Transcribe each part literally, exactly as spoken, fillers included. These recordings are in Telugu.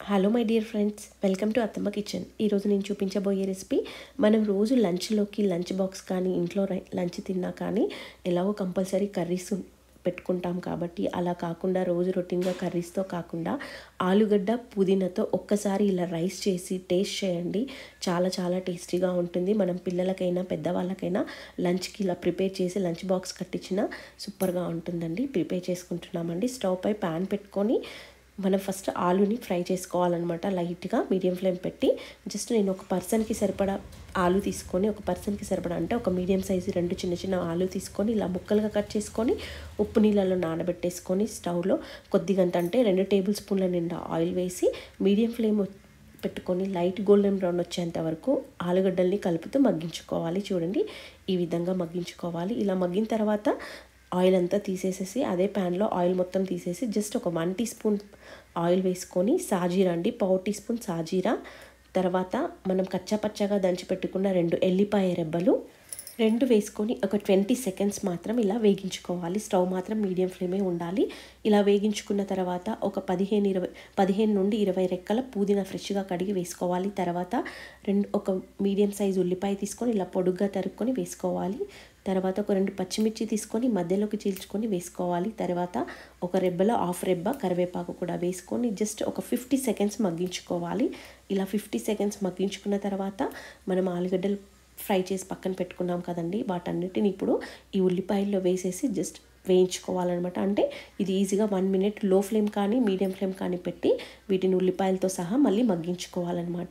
Hello my dear friends, welcome to Attamma kitchen. ఈరోజు నేను చూపించబోయే రెసిపీ మనం రోజు లంచ్లోకి లంచ్ బాక్స్ కానీ ఇంట్లో లంచ్ తిన్నా కానీ ఎలాగో కంపల్సరీ కర్రీస్ పెట్టుకుంటాం కాబట్టి అలా కాకుండా రోజు రొటీన్గా కర్రీస్తో కాకుండా ఆలుగడ్డ పుదీనాతో ఒక్కసారి ఇలా రైస్ చేసి టేస్ట్ చేయండి. చాలా చాలా టేస్టీగా ఉంటుంది. మనం పిల్లలకైనా పెద్దవాళ్ళకైనా లంచ్కి ఇలా ప్రిపేర్ చేసి లంచ్ బాక్స్ కట్టించిన సూపర్గా ఉంటుందండి. ప్రిపేర్ చేసుకుంటున్నామండి. స్టవ్ పై ప్యాన్ పెట్టుకొని మనం ఫస్ట్ ఆలుని ఫ్రై చేసుకోవాలన్నమాట. లైట్గా మీడియం ఫ్లేమ్ పెట్టి జస్ట్ నేను ఒక పర్సన్కి సరిపడా ఆలు తీసుకొని ఒక పర్సన్కి సరిపడా అంటే ఒక మీడియం సైజు రెండు చిన్న చిన్న ఆలు తీసుకొని ఇలా ముక్కలుగా కట్ చేసుకొని ఉప్పు నీళ్ళలో నానబెట్టేసుకొని స్టవ్లో కొద్దిగా అంటే రెండు టేబుల్ స్పూన్ల నిండా ఆయిల్ వేసి మీడియం ఫ్లేమ్ పెట్టుకొని లైట్ గోల్డెన్ బ్రౌన్ వచ్చేంత వరకు ఆలుగడ్డల్ని కలుపుతూ మగ్గించుకోవాలి. చూడండి, ఈ విధంగా మగ్గించుకోవాలి. ఇలా మగ్గిన తర్వాత ఆయిల్ అంతా తీసేసేసి అదే ప్యాన్లో ఆయిల్ మొత్తం తీసేసి జస్ట్ ఒక వన్ టీ స్పూన్ ఆయిల్ వేసుకొని సాజీరా అండి పావు టీ స్పూన్ సాజీరా, తర్వాత మనం కచ్చాపచ్చగా దంచి పెట్టుకున్న రెండు ఎల్లిపాయ రెబ్బలు రెండు వేసుకొని ఒక ట్వంటీ సెకండ్స్ మాత్రం ఇలా వేగించుకోవాలి. స్టవ్ మాత్రం మీడియం ఫ్లేమే ఉండాలి. ఇలా వేగించుకున్న తర్వాత ఒక పదిహేను ఇరవై పదిహేను నుండి ఇరవై రెక్కల పుదీనా ఫ్రెష్గా కడిగి వేసుకోవాలి. తర్వాత రెండు ఒక మీడియం సైజు ఉల్లిపాయ తీసుకొని ఇలా పొడుగ్గా తరుక్కొని వేసుకోవాలి. తర్వాత ఒక రెండు పచ్చిమిర్చి తీసుకొని మధ్యలోకి చీల్చుకొని వేసుకోవాలి. తర్వాత ఒక రెబ్బలో హాఫ్ రెబ్బ కరివేపాకు కూడా వేసుకొని జస్ట్ ఒక ఫిఫ్టీ సెకండ్స్ మగ్గించుకోవాలి. ఇలా ఫిఫ్టీ సెకండ్స్ మగ్గించుకున్న తర్వాత మనం ఆలుగడ్డలు ఫ్రై చేసి పక్కన పెట్టుకున్నాం కదండి, వాటన్నిటిని ఇప్పుడు ఈ ఉల్లిపాయల్లో వేసేసి జస్ట్ వేయించుకోవాలన్నమాట. అంటే ఇది ఈజీగా వన్ మినిట్ లో ఫ్లేమ్ కానీ మీడియం ఫ్లేమ్ కానీ పెట్టి వీటిని ఉల్లిపాయలతో సహా మళ్ళీ మగ్గించుకోవాలన్నమాట.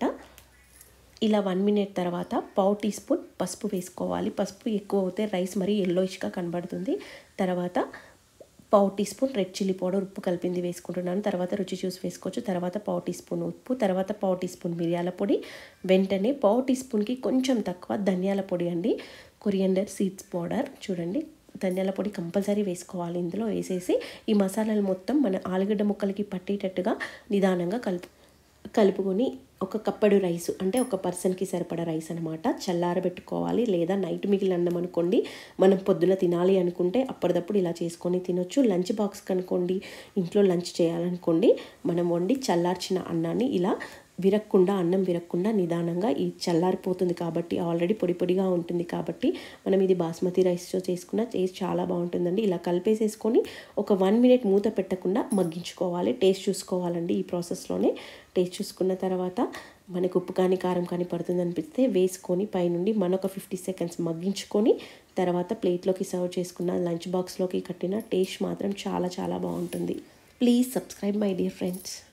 ఇలా వన్ మినిట్ తర్వాత పావు టీ స్పూన్ పసుపు వేసుకోవాలి. పసుపు ఎక్కువ అవుతే రైస్ మరీ ఎల్లోయిష్గా కనబడుతుంది. తర్వాత పావు teaspoon red chilli powder ఉప్పు కలిపింది వేసుకుంటున్నాను. తర్వాత రుచి చూసి వేసుకోవచ్చు. తర్వాత పావు టీ స్పూన్ ఉప్పు, తర్వాత పావు టీ స్పూన్ మిరియాల పొడి, వెంటనే పావు టీ స్పూన్కి కొంచెం తక్కువ ధనియాల పొడి అండి, కొరియండర్ సీడ్స్ పౌడర్. చూడండి, ధనియాల పొడి కంపల్సరీ వేసుకోవాలి. ఇందులో వేసేసి ఈ మసాలాలు మొత్తం మన ఆలుగడ్డ ముక్కలకి పట్టేటట్టుగా నిదానంగా కలుపు కలుపుకొని ఒక కప్పడు రైసు అంటే ఒక పర్సన్కి సరిపడా రైస్ అనమాట చల్లారబెట్టుకోవాలి. లేదా నైట్ మిగిలిన అన్నం అనుకోండి, మనం పొద్దున తినాలి అనుకుంటే అప్పటిదప్పుడు ఇలా చేసుకొని తినొచ్చు. లంచ్ బాక్స్ కనుకోండి, ఇంట్లో లంచ్ చేయాలనుకోండి, మనం వండి చల్లార్చిన అన్నాన్ని ఇలా విరక్కుండా అన్నం విరక్కుండా నిదానంగా ఈ చల్లారిపోతుంది కాబట్టి ఆల్రెడీ పొడి పొడిగా ఉంటుంది కాబట్టి మనం ఇది బాస్మతి రైస్తో చేసుకున్న టేస్ట్ చాలా బాగుంటుందండి. ఇలా కలిపేసేసుకొని ఒక వన్ మినిట్ మూత పెట్టకుండా మగ్గించుకోవాలి. టేస్ట్ చూసుకోవాలండి. ఈ ప్రాసెస్లోనే టేస్ట్ చూసుకున్న తర్వాత మనకు ఉప్పు కానీ కారం కానీ పడుతుంది అనిపిస్తే వేసుకొని పైనుండి మనొక ఫిఫ్టీ సెకండ్స్ మగ్గించుకొని తర్వాత ప్లేట్లోకి సర్వ్ చేసుకున్న లంచ్ బాక్స్లోకి కట్టిన టేస్ట్ మాత్రం చాలా చాలా బాగుంటుంది. Please subscribe my dear friends.